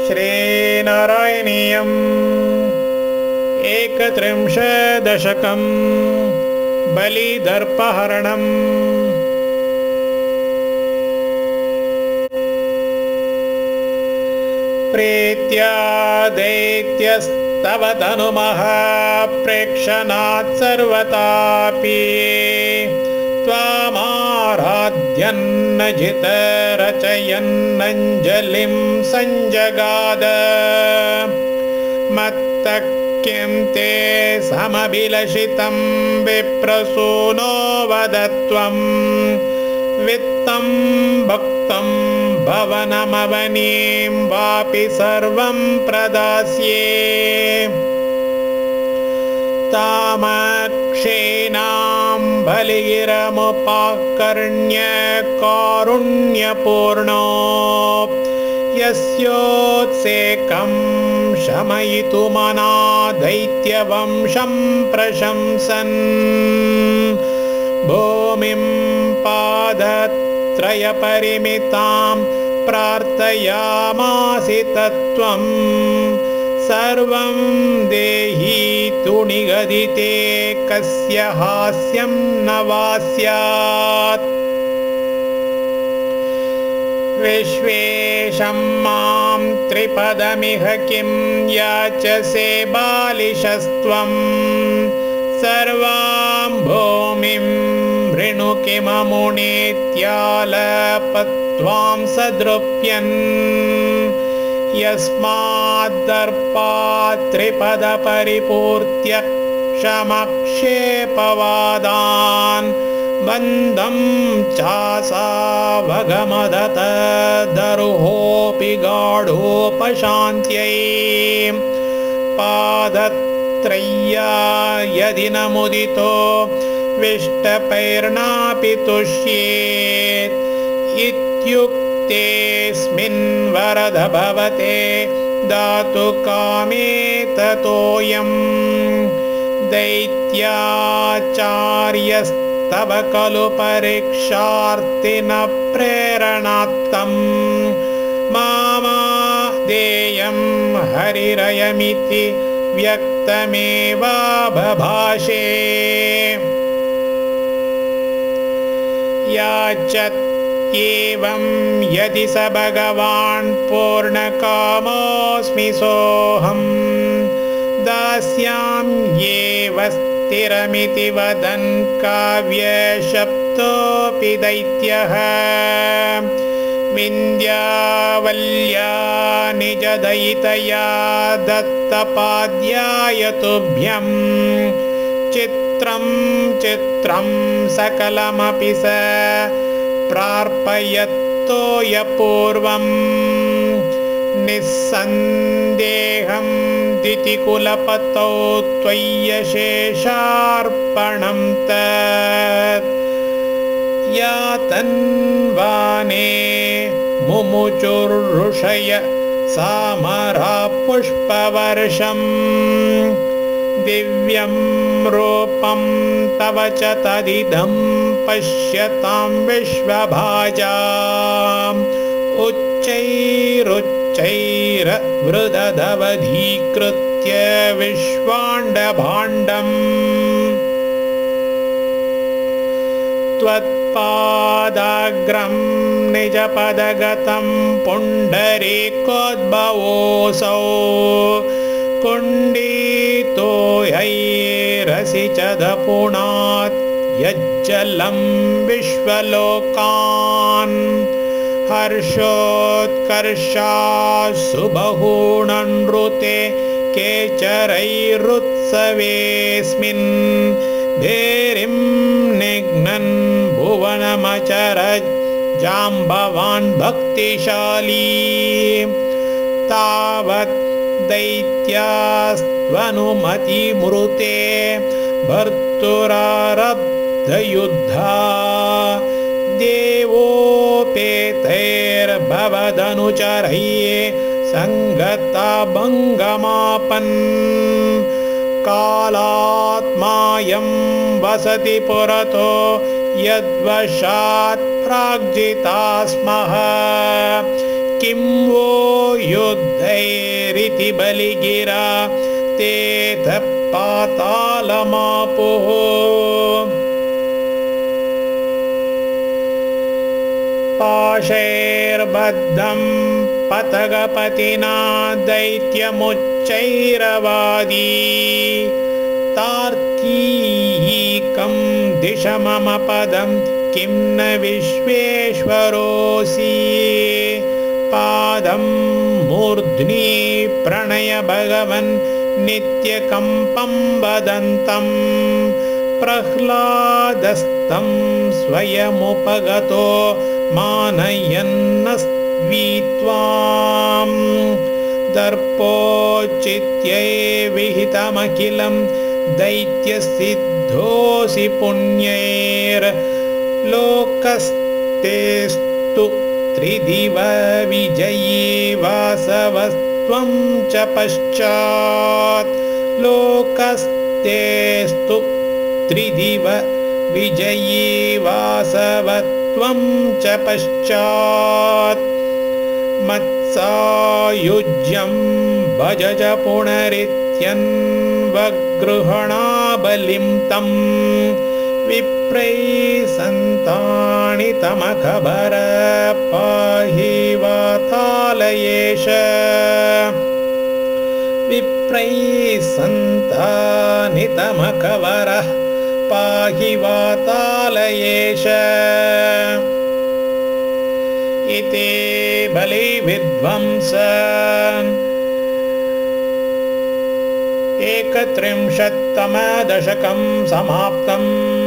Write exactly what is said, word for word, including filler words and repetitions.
श्रीनारायणीयम् एकत्रिंशदशकं बलिदर्पहरणम्। प्रीत्या दैत्यस्तव तनुमः प्रेक्षणात् सर्वतापि त्वामाराध्यन्न जितरचयन्नञ्जलिं संजगाद। मत्तः किं ते समभिलषितं विप्रसूनो वद त्वं वित्तं भक्तं भवनमवनीं वापि सर्वं प्रदास्ये। तामक्षीणां बलिगिरमुपाकर्ण्य कारुण्यपूर्णो यस्योत्सेकं शमयितुमना दैत्यवंशं प्रशंसन् भूमिं पादत्रयपरिमितां प्रार्थयामासि तत्त्वं सर्वं देहि तु निगदिते कस्य हास्यं न वा स्यात्। विश्वेशं मां त्रिपदमिह किं याचसे बालिशस्त्वं सर्वां भूमिं वृणु किममुनेत्यालपत्वां सदृप्यन्। यस्माद्दर्पात् त्रिपदपरिपूर्त्य क्षमक्षेपवादान् बन्धं चासावगमदत दरुहोऽपि गाढोपशान्त्यै। पादत्रय्या यदि न मुदितो विष्टपैर्नापि तुष्येत् इत्युक्तेऽस्मिन् वरद भवते दातु कामे ततोऽयम्। दैत्याचार्यस्तव खलु परीक्षार्थिन प्रेरणात्तं मामादेयं हरिरयमिति व्यक्तमेवाबभाषे। याचत्येवं यदि स भगवान् पूर्णकामोऽस्मि सोऽहं दास्याम्येव स्थिरमिति वदन् काव्यशप्तोऽपि दैत्यः। विन्द्यावल्या निजदयितया दत्तपाद्याय तुभ्यं चित्रं चित्रं सकलमपि स प्रार्पयत्तोयपूर्वं। निस्सन्देहं दितिकुलपतौ त्वय्यशेषार्पणं तत्। यातन्वाने मुमुचुर्ऋषय सामरा पुष्पवर्षम् दिव्यं रूपं तव च तदिदं पश्यतां विश्वभाजाम्। उच्चैरुच्चैर्वृदधवधीकृत्य विश्वाण्डभाण्डम् त्वत्पादाग्रं निजपदगतं पुण्डरीकोद्भवोऽसौ कुण्डितो हैरसि च दपुणात् यज्जलं विश्वलोकान्। हर्षोत्कर्षासु बहुननृते केचरैरुत्सवेऽस्मिन् भेरिं निघ्नन् भुवनमचरज् जाम्बवान् भक्तिशाली। तावत् दैत्यास्त्वनुमतिमृते भर्तुरारब्धयुद्धा देवोपेतैर्भवदनुचरैः सङ्गता भङ्गमापन्। कालात्मायं वसति पुरतो यद्वशात् प्राग्जिता स्मः। किं वो युद्धैरिति बलिगिरा तेथ पातालमापुः पाशैर्बद्धं पतगपतिना दैत्यमुच्चैरवादी तार्कीकं दिश मम पदं किं न विश्वेश्वरोऽसि पादं मूर्ध्नि प्रणय भगवन् नित्यकम्पं वदन्तं प्रह्लादस्तं स्वयमुपगतो मानयन्नस्वीत्वाम् दर्पोचित्यै विहितमखिलं दैत्यसिद्धोऽसि पुण्यैर्लोकस्तेस्तु त्रिदिव विजयी वासवस्त्वं च पश्चात् लोकस्तेस्तु त्रिदिव विजयी वासवत्वं च पश्चात् मत्सायुज्यं भजज पुनरित्यन्वगृह्णाबलिं तं विप्रैः सन्तानितमखबर पाहि वातालयेश विप्रैः सन्तानितमखबरः पाहि वातालयेश इति बलिविध्वंस एकत्रिंशत्तमदशकं समाप्तम्।